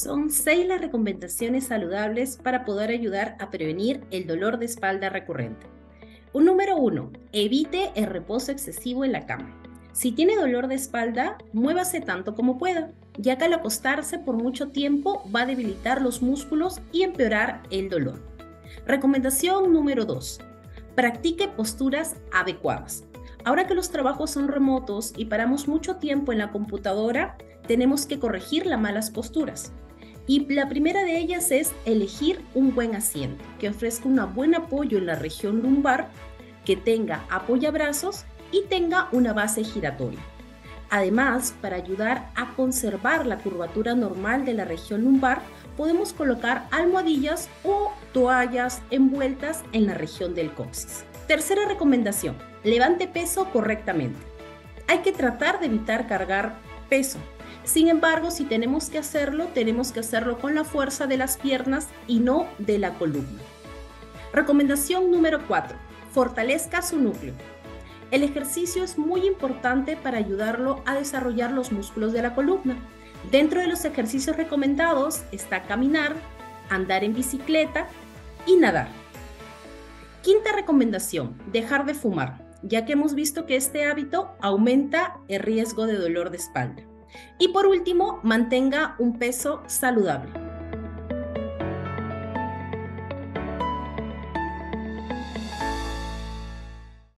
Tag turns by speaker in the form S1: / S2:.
S1: Son 6 las recomendaciones saludables para poder ayudar a prevenir el dolor de espalda recurrente. Número 1. Evite el reposo excesivo en la cama. Si tiene dolor de espalda, muévase tanto como pueda, ya que al acostarse por mucho tiempo va a debilitar los músculos y empeorar el dolor. Recomendación número 2. Practique posturas adecuadas. Ahora que los trabajos son remotos y paramos mucho tiempo en la computadora, tenemos que corregir las malas posturas. Y la primera de ellas es elegir un buen asiento, que ofrezca un buen apoyo en la región lumbar, que tenga apoyabrazos y tenga una base giratoria. Además, para ayudar a conservar la curvatura normal de la región lumbar, podemos colocar almohadillas o toallas envueltas en la región del coxis. Tercera recomendación, levante peso correctamente. Hay que tratar de evitar cargar peso. Sin embargo, si tenemos que hacerlo con la fuerza de las piernas y no de la columna. Recomendación número 4. Fortalezca su núcleo. El ejercicio es muy importante para ayudarlo a desarrollar los músculos de la columna. Dentro de los ejercicios recomendados está caminar, andar en bicicleta y nadar. Quinta recomendación, dejar de fumar, ya que hemos visto que este hábito aumenta el riesgo de dolor de espalda. Y por último, mantenga un peso saludable.